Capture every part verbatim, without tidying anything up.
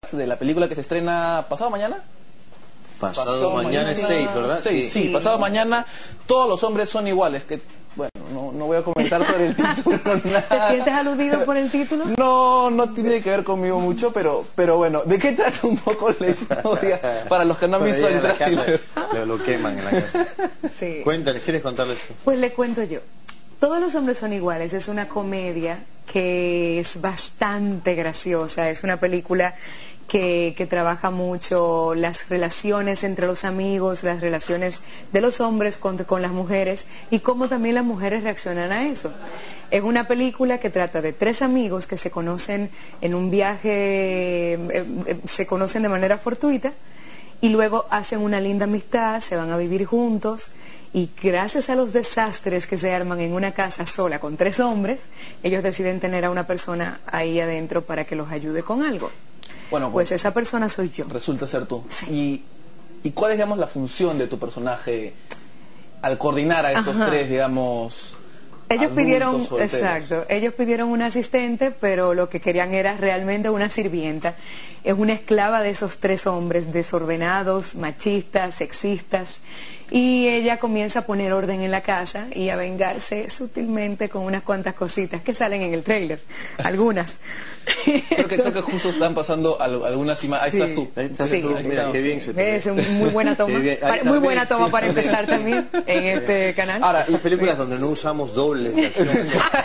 de la película que se estrena pasado mañana. Pasado, pasado mañana es seis, ¿verdad? seis, sí, sí, pasado mañana todos los hombres son iguales. Que bueno, no, no voy a comentar sobre el título. Nada. ¿Te sientes aludido por el título? No, no tiene que ver conmigo mucho, pero pero bueno, ¿de qué trata un poco la historia? Para los que no han visto el tráiler. Lo, lo queman en la casa. Sí. Cuéntales, ¿quieres contarles? Pues le cuento yo. Todos los hombres son iguales, es una comedia que es bastante graciosa, es una película que, que trabaja mucho las relaciones entre los amigos, las relaciones de los hombres con, con las mujeres y cómo también las mujeres reaccionan a eso. Es una película que trata de tres amigos que se conocen en un viaje, eh, eh, se conocen de manera fortuita y luego hacen una linda amistad, se van a vivir juntos. Y gracias a los desastres que se arman en una casa sola con tres hombres, ellos deciden tener a una persona ahí adentro para que los ayude con algo. Bueno, pues esa persona soy yo. Resulta ser tú. Sí. ¿Y, ¿Y cuál es, digamos, la función de tu personaje al coordinar a esos Ajá. tres, digamos... Ellos pidieron, solteros. Exacto, ellos pidieron un asistente, pero lo que querían era realmente una sirvienta. Es una esclava de esos tres hombres desordenados, machistas, sexistas, y ella comienza a poner orden en la casa y a vengarse sutilmente con unas cuantas cositas que salen en el tráiler, algunas. Creo que, creo que justo están pasando algunas imágenes. Ahí estás tú. Ahí estás sí. tú. Mira, qué bien se te Es una muy buena toma. Para, muy buena toma sí, para empezar sí. también en este canal. Ahora, estas películas sí. donde no usamos dobles de acción.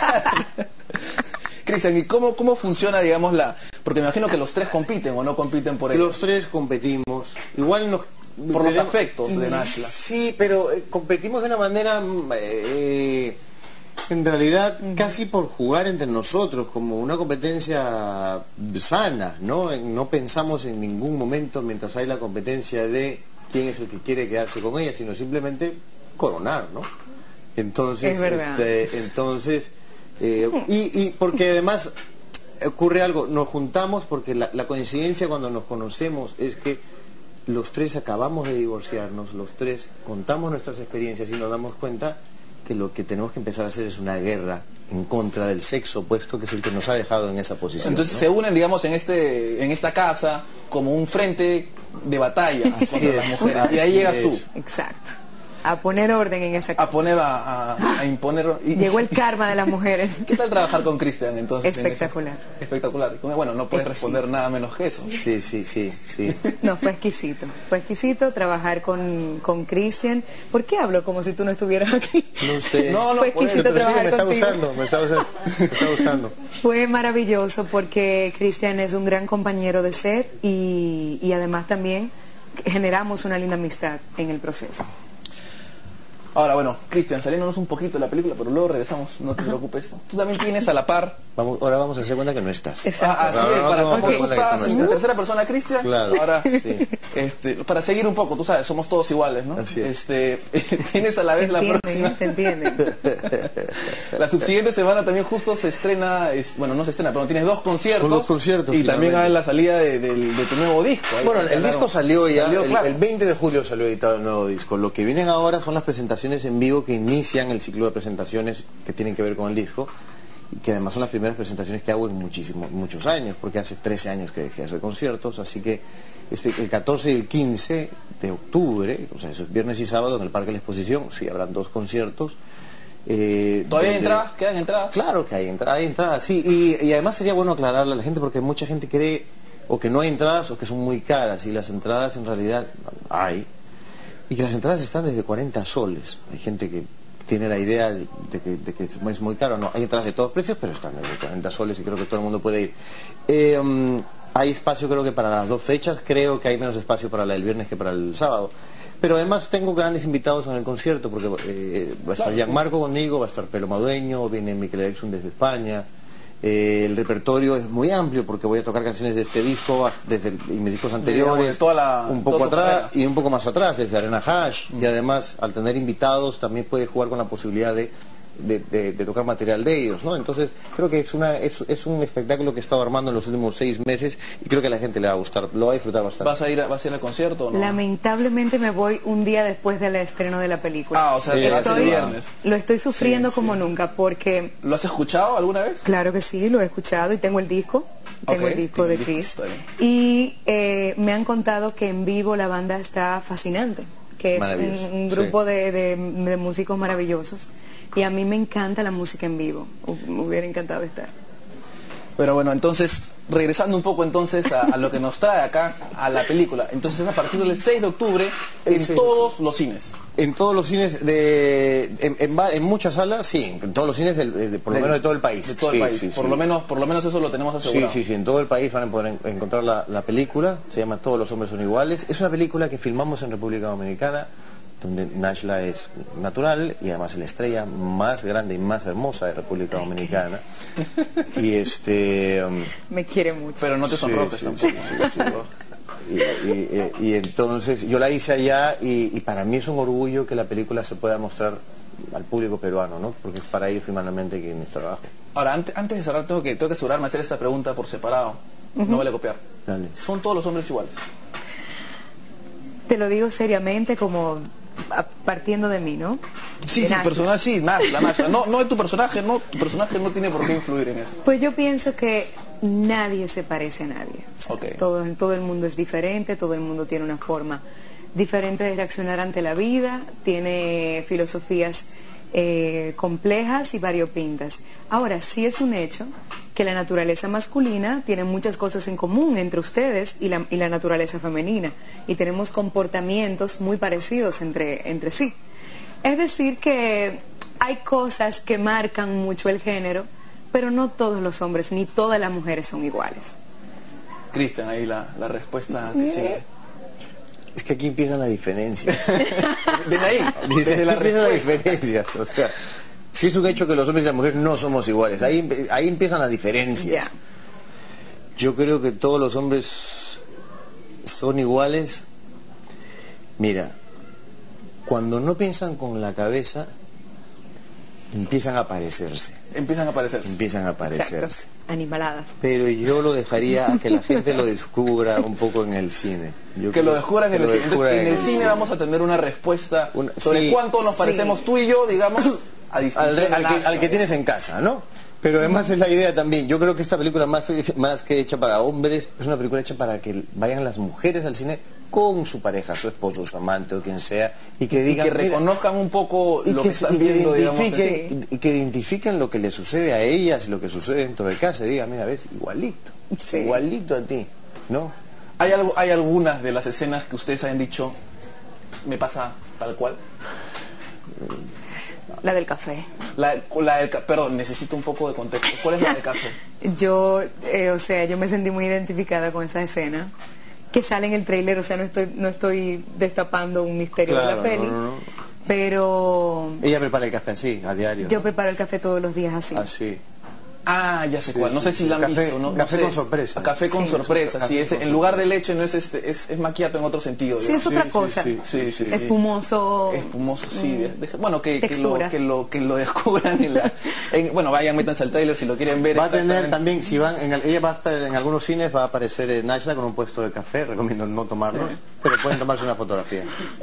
Cristian, ¿y cómo, cómo funciona, digamos, la...? Porque me imagino que los tres compiten o no compiten por ello. Los tres competimos. Igual nos... Por los afectos de Nashla. Sí, pero eh, competimos de una manera... Eh, en realidad uh-huh. casi por jugar entre nosotros, como una competencia sana, ¿no? No pensamos en ningún momento mientras hay la competencia de quién es el que quiere quedarse con ella, sino simplemente coronar, ¿no? Entonces, es verdad. Este, entonces, eh, y, y porque además ocurre algo, nos juntamos porque la, la coincidencia cuando nos conocemos es que los tres acabamos de divorciarnos, los tres contamos nuestras experiencias y nos damos cuenta que lo que tenemos que empezar a hacer es una guerra en contra del sexo opuesto, que es el que nos ha dejado en esa posición. Entonces, ¿no? Se unen, digamos, en este en esta casa como un frente de batalla contra sí, las mujeres. Y ahí llegas tú. Exacto. A poner orden en esa casa. A poner, a, a, a imponer... Y... Llegó el karma de las mujeres. ¿Qué tal trabajar con Cristian entonces? Espectacular. En Espectacular. Bueno, no puedes responder sí. nada menos que eso. Sí, sí, sí, sí. No, fue exquisito. Fue exquisito trabajar con, con Cristian. ¿Por qué hablo como si tú no estuvieras aquí? No sé. No, no, fue exquisito pero trabajar sí, me contigo. Está gustando, me, está gustando, me está gustando. Fue maravilloso porque Cristian es un gran compañero de set y, y además también generamos una linda amistad en el proceso. Ahora, bueno, Cristian, saliéndonos un poquito de la película, pero luego regresamos, no te Ajá. preocupes. Tú también tienes a la par... Vamos, ahora vamos a hacer cuenta que no estás. Ah, así es, para no, no, tú estás en no tercera persona, Cristian. Claro, ahora, sí. este, para seguir un poco, tú sabes, somos todos iguales, ¿no? Así es. Este, tienes a la vez se la entiende, próxima... Se entiende. La subsiguiente semana también justo se estrena, es, bueno, no se estrena, pero tienes dos conciertos. Son dos conciertos. Y también hay la salida de, de, de tu nuevo disco. Ahí bueno, el claro, disco salió ya, salió, el, claro. el veinte de julio salió editado el nuevo disco. Lo que vienen ahora son las presentaciones en vivo que inician el ciclo de presentaciones que tienen que ver con el disco y que además son las primeras presentaciones que hago en muchísimos, muchos años, porque hace trece años que dejé de hacer conciertos, así que este, el catorce y el quince de octubre, o sea, eso es viernes y sábado en el Parque de la Exposición, sí, habrán dos conciertos. Eh, ¿Todavía hay donde... entradas? ¿Quedan entradas? Claro que hay entradas, hay entradas, sí, y, y además sería bueno aclararle a la gente porque mucha gente cree o que no hay entradas o que son muy caras, y las entradas en realidad hay, y que las entradas están desde cuarenta soles, hay gente que tiene la idea de, de, que, de que es muy caro. No, hay entradas de todos precios, pero están desde cuarenta soles y creo que todo el mundo puede ir. Eh, um, hay espacio creo que para las dos fechas, creo que hay menos espacio para la del viernes que para el sábado. Pero además tengo grandes invitados en el concierto, porque eh, va a estar claro, Gianmarco sí. conmigo, va a estar Pelo Madueño, viene Mikel Erickson desde España. Eh, el repertorio es muy amplio porque voy a tocar canciones de este disco desde el, y mis discos anteriores, toda la, un poco atrás y un poco más atrás, desde Arena Hash, mm. y además al tener invitados también puede jugar con la posibilidad de de, de, de tocar material de ellos, ¿no? Entonces creo que es una es, es un espectáculo que he estado armando en los últimos seis meses y creo que a la gente le va a gustar, lo va a disfrutar bastante. ¿Vas a ir, a, vas a ir al concierto o no? Lamentablemente me voy un día después del estreno de la película. Ah, o sea, Sí, te vas estoy, el viernes. Lo estoy sufriendo Sí, como sí. nunca porque... ¿Lo has escuchado alguna vez? Claro que sí, lo he escuchado y tengo el disco, tengo Ok, el disco tiene de el disco, Chris. está bien. Y eh, me han contado que en vivo la banda está fascinante, que es un, Maravilloso, un grupo sí. de, de, de músicos maravillosos. Y a mí me encanta la música en vivo, me hubiera encantado estar. Pero bueno, entonces, regresando un poco entonces a, a lo que nos trae acá, a la película. Entonces es a partir del seis de octubre en Sí. todos los cines. En todos los cines de en, en, va- en muchas salas, sí, en todos los cines del- de, por lo De- menos de todo el país. De todo Sí, el país. sí, por sí. lo menos, por lo menos eso lo tenemos Sí, asegurado. sí, sí, en todo el país van a poder en- encontrar la, la película, se llama Todos los hombres son iguales. Es una película que filmamos en República Dominicana, donde Nashla es natural y además es la estrella más grande y más hermosa de República Dominicana. Y este... um, Me quiere mucho. Pero no te Sí, sonrojes sí, tampoco. sí, sí, sí. Y, y- y- y entonces yo la hice allá y, y para mí es un orgullo que la película se pueda mostrar al público peruano, ¿no? Porque es para ellos finalmente quienes trabajo. Ahora, antes, antes de cerrar, tengo que, tengo que asegurarme de hacer esta pregunta por separado. No vale copiar. Dale. ¿Son todos los hombres iguales? Te lo digo seriamente como a- partiendo de mí, ¿no? Sí, De sí, Nashla. personaje, sí, Nashla, Nashla. No, no de tu personaje, no, tu personaje no tiene por qué influir en eso. Pues yo pienso que nadie se parece a nadie. O sea, Ok. todo, todo el mundo es diferente, todo el mundo tiene una forma diferente de reaccionar ante la vida, tiene filosofías eh, complejas y variopintas. Ahora, sí es un hecho que la naturaleza masculina tiene muchas cosas en común entre ustedes y la, y la naturaleza femenina, y tenemos comportamientos muy parecidos entre, entre sí. Es decir, que hay cosas que marcan mucho el género, pero no todos los hombres ni todas las mujeres son iguales. Cristian, ahí la, la respuesta que sigue. Es que aquí empiezan las diferencias. Desde ahí, Dice, desde la aquí empiezan las respuesta. diferencias. O sea, sí es un hecho que los hombres y las mujeres no somos iguales. Ahí, ahí empiezan las diferencias. Ya. Yo creo que todos los hombres son iguales. Mira, cuando no piensan con la cabeza, empiezan a parecerse. Empiezan a aparecerse. Empiezan a parecerse. Exacto. Animaladas. Pero yo lo dejaría a que la gente lo descubra un poco en el cine. Yo Que creo lo descubran en que el lo cine. Entonces, descubran en el cine vamos a tener una respuesta Una- sobre sí. cuánto nos parecemos Sí. tú y yo, digamos, a al, distinción re- de al que, Nashla. al que tienes en casa, ¿no? Pero además es la idea también. Yo creo que esta película, más, más que hecha para hombres, es una película hecha para que vayan las mujeres al cine con su pareja, su esposo, su amante o quien sea, y que Y digan, que "Mira", reconozcan un poco y lo que, que están y que viendo, digamos. identifiquen, y que identifiquen lo que le sucede a ellas y lo que sucede dentro de casa, y digan, mira, ves, igualito, Sí. igualito a ti, ¿no? ¿Hay, algo, ¿Hay algunas de las escenas que ustedes hayan dicho, me pasa tal cual? La del café. La, la del ca- perdón, necesito un poco de contexto. ¿Cuál es la del caso? Yo, eh, o sea, yo me sentí muy identificada con esa escena que sale en el tráiler, o sea, no estoy, no estoy destapando un misterio Claro, de la peli, no, no, no. pero Ella prepara el café así, a diario. yo ¿no? preparo el café todos los días así. Así. Ah, ya sé Sí, cuál. No sé sí, si sí. la han Café- visto. No, no café sé. con sorpresa. Café con Sí. sorpresa. Café Sí, ese, con en lugar de sorpresa. leche no es este, es, es macchiato en otro sentido. Sí, es digamos. otra sí, cosa. sí, Sí, sí, sí. Espumoso. Espumoso, sí. Mm. de- de- bueno, que, que, lo, Texturas. que, lo, que lo descubran en la... en- bueno, vayan, métanse al trailer si lo quieren ver. Va a tener exactamente. también, si van, en, el- ella va a estar en algunos cines, va a aparecer eh, Nashla con un puesto de café, recomiendo no tomarlos, pero pueden tomarse una fotografía.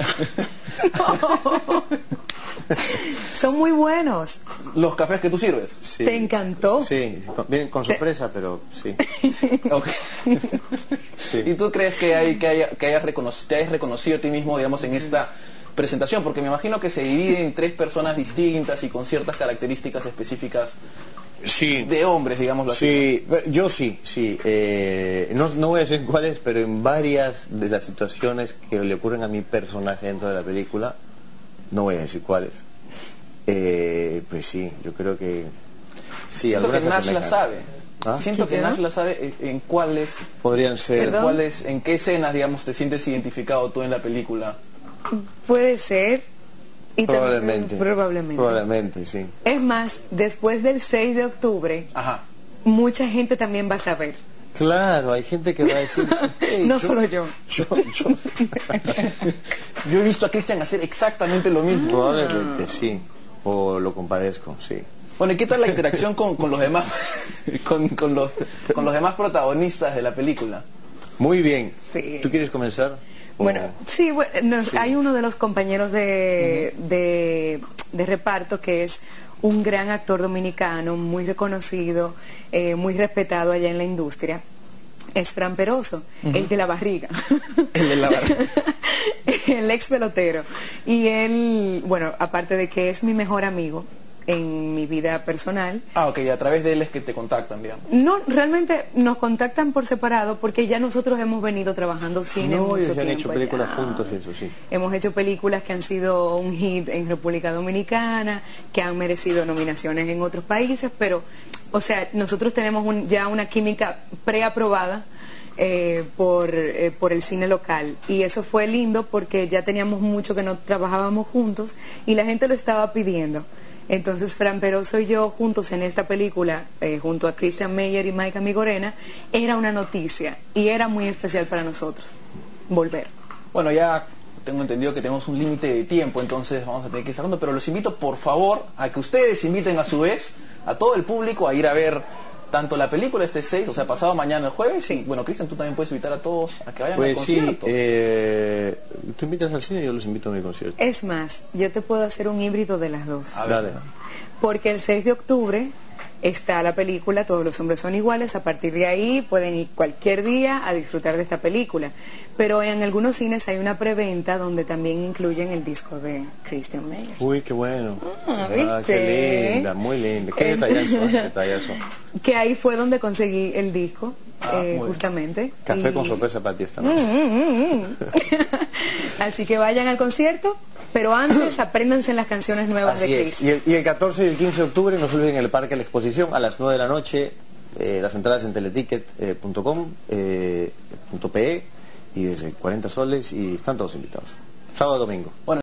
Son muy buenos. Los cafés que tú sirves. Sí. ¿Te encantó? Sí, con, bien, con sorpresa, pero sí. Ok. Sí. ¿Y tú crees que, hay, que, haya- que hayas reconocido, te hayas reconocido a ti mismo, digamos, en esta presentación? Porque me imagino que se divide en tres personas distintas y con ciertas características específicas Sí. de hombres, digámoslo así. Sí, pero yo sí, sí. Eh, no, no voy a decir cuáles, pero en varias de las situaciones que le ocurren a mi personaje dentro de la película, no voy a decir cuáles. Eh, pues sí, yo creo que sí. Siento que algunas se Nash la asemejan. sabe. ¿Ah? Siento que ¿Qué Nash la sabe en, en cuáles, Podrían ser. en ¿Perdón? cuáles, en qué escenas, digamos, te sientes identificado tú en la película. Puede ser. Y también- Probablemente. probablemente. Probablemente, sí. Es más, después del seis de octubre, Ajá. mucha gente también va a saber. Claro, hay gente que va a decir. "Hey, No solo yo. Yo, yo". Yo he visto a Christian hacer exactamente lo mismo. Probablemente, sí. o lo compadezco, sí. Bueno, ¿y qué tal la interacción con, con los demás con, con, los, con los demás protagonistas de la película? Muy bien. Sí. ¿Tú quieres comenzar? Bueno, ¿O... sí, bueno, nos- Sí. hay uno de los compañeros de, de, de reparto que es un gran actor dominicano, muy reconocido, eh, muy respetado allá en la industria. Es Fran Peroso, el de la barriga. El de la barriga. El ex pelotero. Y él, bueno, aparte de que es mi mejor amigo en mi vida personal, Ah, ok, a través de él es que te contactan, digamos. no, realmente nos contactan por separado porque ya nosotros hemos venido trabajando cine No, mucho ellos ya han tiempo hecho películas allá. juntos y eso, sí. Hemos hecho películas que han sido un hit en República Dominicana, que han merecido nominaciones en otros países, pero, o sea, nosotros tenemos un- ya una química preaprobada eh, por, eh, por el cine local. Y eso fue lindo porque ya teníamos mucho que no trabajábamos juntos y la gente lo estaba pidiendo. Entonces Fran Peroso y yo juntos en esta película, eh, junto a Christian Meyer y Mike Amigorena, era una noticia y era muy especial para nosotros volver. Bueno, ya tengo entendido que tenemos un límite de tiempo, entonces vamos a tener que ir cerrando, pero los invito por favor a que ustedes inviten a su vez a todo el público a ir a ver tanto la película este seis, o sea, pasado mañana el jueves, y bueno, Cristian, tú también puedes invitar a todos a que vayan al Pues sí, concierto. eh, tú invitas al cine y yo los invito a mi concierto. Es más, yo te puedo hacer un híbrido de las dos. A ver. Dale. Porque el seis de octubre está la película Todos los hombres son iguales. A partir de ahí pueden ir cualquier día a disfrutar de esta película. Pero en algunos cines hay una preventa donde también incluyen el disco de Christian Meyer. Uy, qué bueno. Ah, qué ¿viste? linda, muy linda. Qué Eh, detallazo, ¿eh? Detallazo. Que ahí fue donde conseguí el disco, Ah, eh, muy bien. justamente. Café Y- con sorpresa para ti esta Mm, noche. mm, mm, mm. Así que vayan al concierto, pero antes apréndanse las canciones nuevas Así de es. Chris. Y el, y el catorce y el quince de octubre no se olviden el Parque de la Exposición a las nueve de la noche. Eh, las entradas en teleticket punto com, eh, punto pe y desde cuarenta soles y están todos invitados. Sábado domingo. Bueno,